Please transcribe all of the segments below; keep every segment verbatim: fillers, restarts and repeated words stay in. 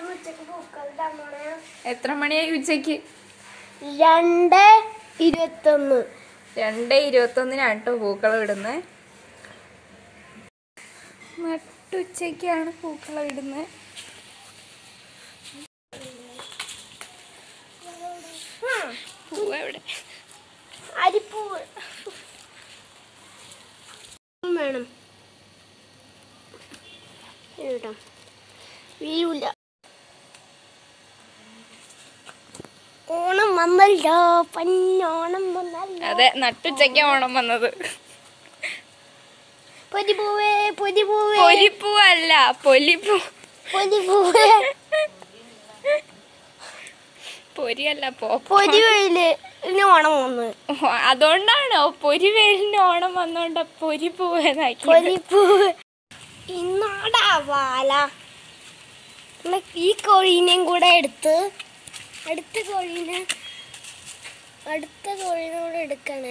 എത്ര മണിയായി ഉച്ചക്ക്? രണ്ട് ഇരുപത്തൊന്ന്. രണ്ട് ഇരുപത്തൊന്നിനാണ് കേട്ടോ പൂക്കളം ഇടുന്നത്. നട്ടുച്ചയ്ക്കാണ് പൂക്കളം ഇടുന്നത്. പൂവ് എവിടെ? അരിപ്പൂവ് വേണം കേട്ടോ, വീഴൂല. ഓണം വന്നല്ലോ, പഞ്ഞോണം വന്നല്ലോ. അതെ, നട്ടുച്ചയ്ക്ക ഓണം വന്നത്. പൊരിപ്പൂവേ പൊരിപ്പൂവേ. പൊരിപ്പൂവല്ല, പൊലിപ്പൂ. പൊരിപ്പൂവേ പൊരിയല്ല, പൊരിവേലിന് ഓണം വന്ന്. അതുകൊണ്ടാണോ പൊരിവേലിന് ഓണം വന്നോണ്ട പൊരിപ്പൂവെന്നാക്കി? പൊരിപ്പൂവ് ഇന്നാടാ വാല. ഈ കോഴീനെയും കൂടെ എടുത്ത് അടുത്ത കോഴീനെ അടുത്ത കോഴീനെ കൂടെ എടുക്കണേ.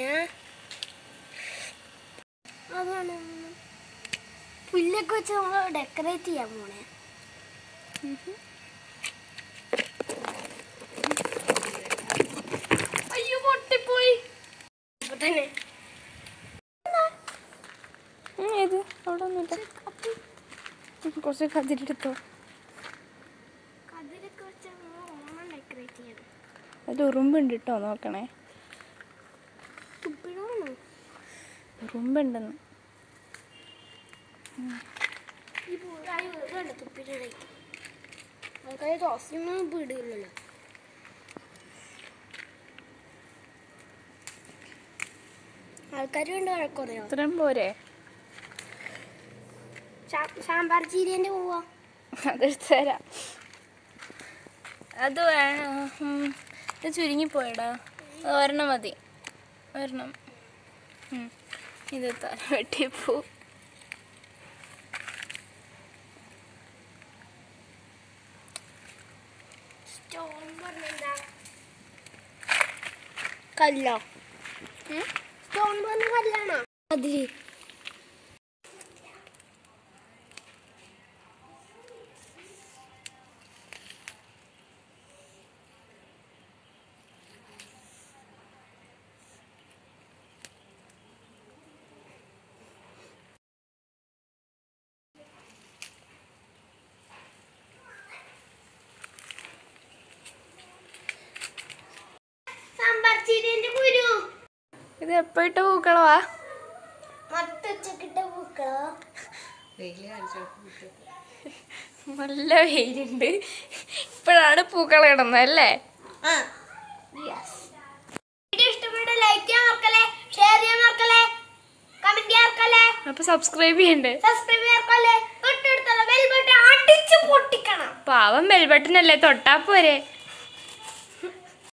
അതാണ് പുല്ലൊക്കെ വെച്ച് നമ്മൾ ഡെക്കറേറ്റ് ചെയ്യാൻ പോണേ. അയ്യോ പൊട്ടിപ്പോയി. ഇപ്പൊ തന്നെ ഏത് അവിടെ ഒന്നുമില്ല. കുറച്ച് കതിരെടുത്തോ. കതിരൊക്കെ വെച്ച് ഓണം ഡെക്കറേറ്റ് ചെയ്യണം. അതിൽ ഉറുമ്പുണ്ട് കേട്ടോ, നോക്കണേ. തുപ്പിടാണോ? ഉറുമ്പുണ്ടെന്ന്. ഈ പൂരായി വേറെ തുപ്പിടേ ആൾക്കാർ ദോശയൊന്നും പിടില്ലല്ലോ. ആൾക്കാർ കൊണ്ട് വഴക്കുറയോ? ഇത്രയും പോരെ? സാമ്പാർ ചീരേൻ്റെ പോവാ. അതെടുത്ത് തരാം. അത് വേണം. ഇത് ചുരുങ്ങിപ്പോയടാ. ഒരെണ്ണം മതി, ഒരെണ്ണം. ഇത് തല വെട്ടിപ്പൂ. കല്ലോ? സ്റ്റോൺ പറഞ്ഞ കല്ലാണോ? അതില് ഇത് എപ്പോയിട്ട പൂക്കളവാ? മട്ടുച്ചക്കിട്ട പൂക്കളോ? നല്ല വെയിലുണ്ട്. ഇപ്പോഴാണ് പൂക്കളം ഇടുന്നത് അല്ലേ? അപ്പൊ സബ്സ്ക്രൈബ് ചെയ്യണ്ടേ? പാവം ബെൽ ബട്ടൺ അല്ലേ, തൊട്ടാ പോരെ.